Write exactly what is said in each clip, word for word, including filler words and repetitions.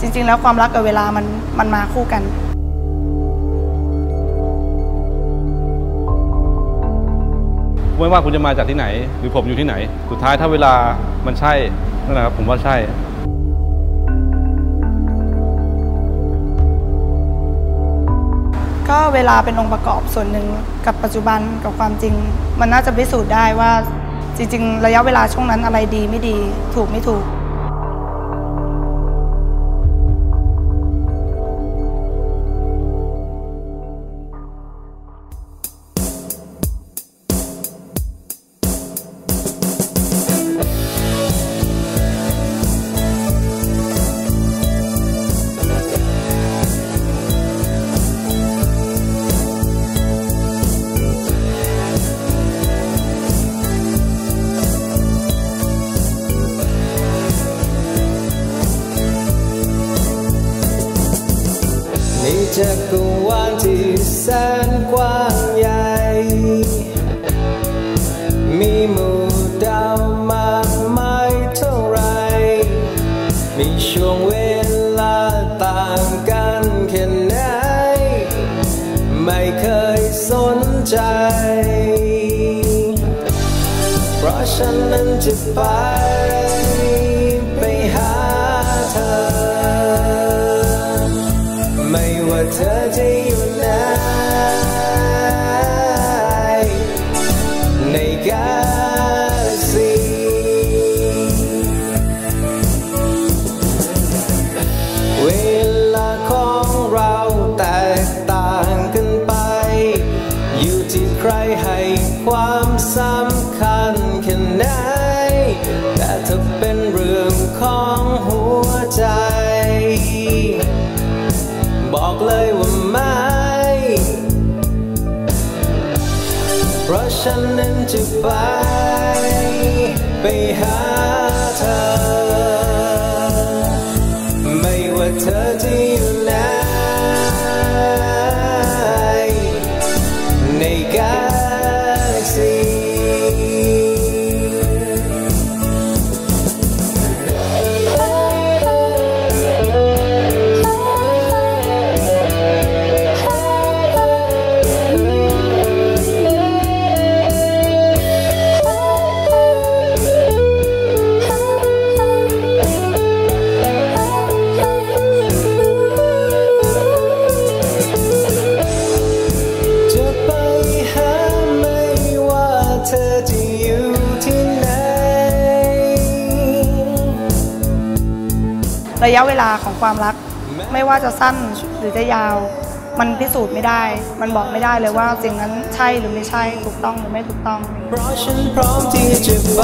ริงๆแล้วความรักกับเวลามันมันมาคู่กันไม่ว่าคุณจะมาจากที่ไหนหรือผมอยู่ที่ไหนสุดท้ายถ้าเวลามันใช่นั่นแหละครับผมว่าใช่ก็เวลาเป็นองค์ประกอบส่วนหนึ่งกับปัจจุบันกับความจริงมันน่าจะพิสูจน์ได้ว่าจริงๆระยะเวลาช่วงนั้นอะไรดีไม่ดีถูกไม่ถูกจักรวาลที่แสนกว้างใหญ่มีหมู่ดาวมากมายเท่าไรมีช่วงเวลาต่างกันแค่ไหนไม่เคยสนใจเพราะฉันนั้นจะไปไปหาเธอไม่ว่าเธอจะอยู่ไหนในกาแล็กซีเวลาของเราแตกต่างกันไปอยู่ที่ใครให้ความสำคัญแค่ไหนแต่ถ้าเป็นเรื่องของหัวใจบอกเลยว่าไม่เพราะฉันนั้นจะไปไปหาเธอไม่ว่าเธอจะอยู่ไหนในกาแล็กซีระยะเวลาของความรักไม่ว่าจะสั้นหรือจะยาวมันพิสูจน์ไม่ได้มันบอกไม่ได้เลยว่าสิ่งนั้นใช่หรือไม่ใช่ถูกต้องหรือไม่ถูกต้องเพราะฉันพร้อมที่จะไป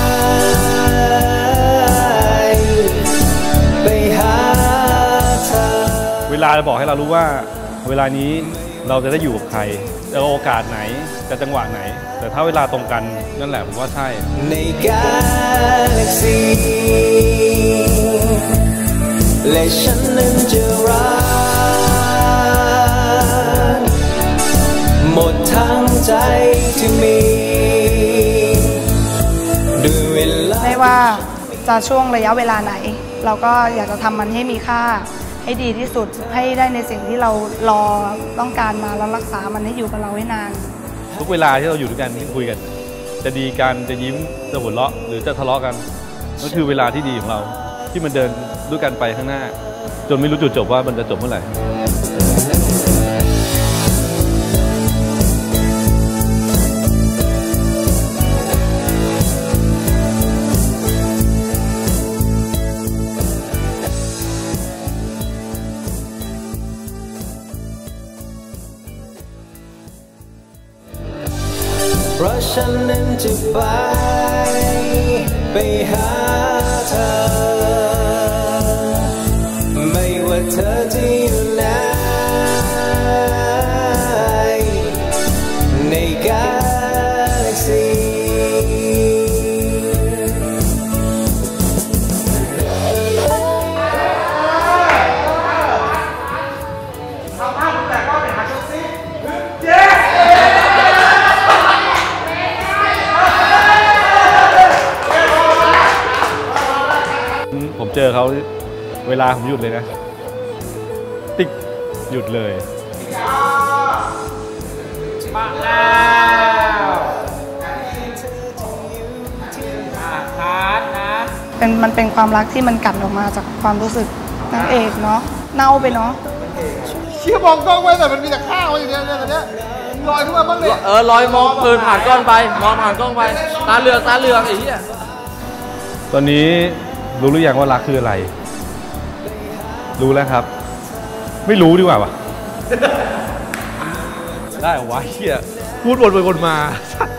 ไปหาเธอเวลาจะบอกให้เรารู้ว่าเวลานี้เราจะได้อยู่กับใครจะโอกาสไหนจะจังหวะไหนแต่ถ้าเวลาตรงกันนั่นแหละผมว่าใช่ในกาแล็กซีและฉันนั้นจะรักหมดทั้งใจที่มีด้วยเวลาไม่ว่าจะช่วงระยะเวลาไหนเราก็อยากจะทำมันให้มีค่าให้ดีที่สุดให้ได้ในสิ่งที่เรารอต้องการมาแล้วรักษามันให้อยู่กับเราให้นานทุกเวลาที่เราอยู่ด้วยกันคุยกันจะดีกันจะยิ้มจะหัวเราะหรือจะทะเลาะกันนั่นคือเวลาที่ดีของเราที่มันเดินด้วยกันไปข้างหน้าจนไม่รู้จุดจบว่ามันจะจบเมื่อไหร่เพราะฉันนั้นจะไปไปหาเธอไม่ว่าเธอจะอยู่ไหนในกาแล็กซีผมเจอเขาเวลาผมหยุดเลยนะติ๊กหยุดเลยมาแล้วฮาร์ดนะเป็นมันเป็นความรักที่มันกัดออกมาจากความรู้สึกนางเอกเนาะเน่าไปเนาะเชี่ยมองกล้องไว้แต่มันมีแต่ข้าวอยู่เนี่ยเนี่ยตอนเนี้ยลอยขึ้นมาบ้างเนี่ยเออลอยมองเพลินผ่านกล้องไปมองผ่านกล้องไปตาเหลือกตาเหลือกไอ้เหี้ยตอนนี้รู้หรือยังว่ารักคืออะไรรู้แล้วครับไม่รู้ดีกว่าวะได้วะเฮียพูดวนไปวนมา